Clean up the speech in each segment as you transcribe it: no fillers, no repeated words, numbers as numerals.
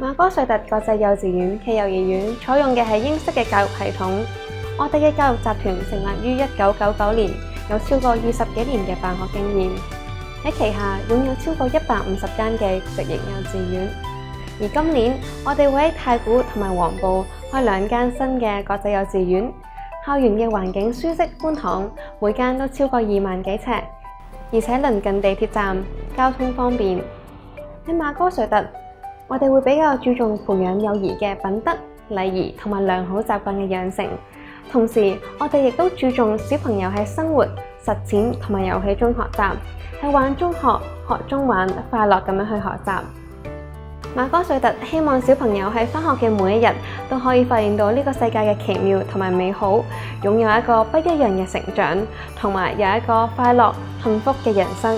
瑪歌瑞特國際幼稚園暨幼兒園採用嘅係英式嘅教育系統。我哋嘅教育集團成立於1999年，有超過20幾年嘅辦學經驗。喺旗下擁有超過150間嘅直營幼稚園。而今年我哋會喺太古同埋黃埔開2間新嘅國際幼稚園。校園嘅環境舒適寬敞，每間都超過2萬幾尺，而且鄰近地鐵站，交通方便。喺瑪歌瑞特，我哋會比較注重培養幼兒嘅品德、禮儀同埋良好習慣嘅養成。同時，我哋亦都注重小朋友喺生活、實踐同埋遊戲中學習，喺玩中學、學中玩，快樂咁樣去學習。瑪歌瑞特希望小朋友喺返學嘅每一日都可以發現到呢個世界嘅奇妙同埋美好，擁有一個不一樣嘅成長，同埋有一個快樂幸福嘅人生。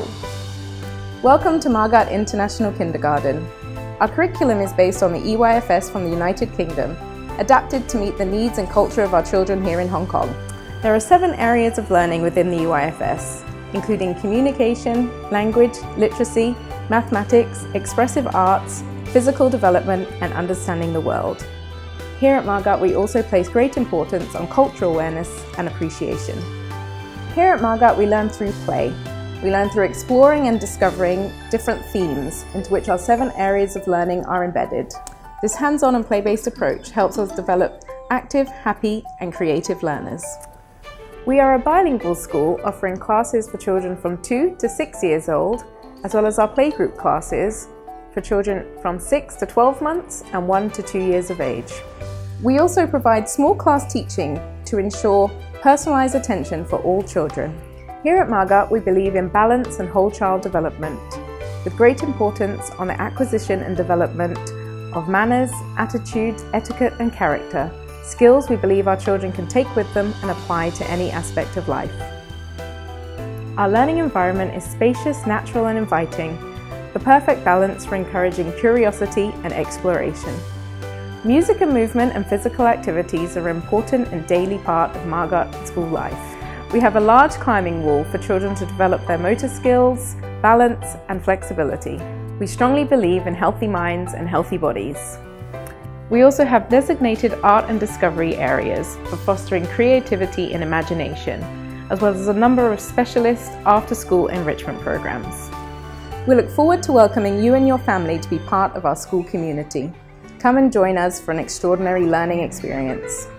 Welcome to MAGART International Kindergarten. Our curriculum is based on the EYFS from the United Kingdom, adapted to meet the needs and culture of our children here in Hong Kong. There are 7 areas of learning within the EYFS, including communication, language, literacy, mathematics, expressive arts, physical development and understanding the world. Here at MAGART we also place great importance on cultural awareness and appreciation. Here at MAGART we learn through play. We learn through exploring and discovering different themes into which our 7 areas of learning are embedded. This hands-on and play-based approach helps us develop active, happy and creative learners. We are a bilingual school offering classes for children from 2 to 6 years old, as well as our playgroup classes for children from 6 to 12 months and 1 to 2 years of age. We also provide small class teaching to ensure personalised attention for all children. Here at MAGART we believe in balance and whole child development, with great importance on the acquisition and development of manners, attitudes, etiquette and character, skills we believe our children can take with them and apply to any aspect of life. Our learning environment is spacious, natural and inviting, the perfect balance for encouraging curiosity and exploration. Music and movement and physical activities are an important and daily part of MAGART school life. We have a large climbing wall for children to develop their motor skills, balance and flexibility. We strongly believe in healthy minds and healthy bodies. We also have designated art and discovery areas for fostering creativity and imagination, as well as a number of specialist after-school enrichment programs. We look forward to welcoming you and your family to be part of our school community. Come and join us for an extraordinary learning experience.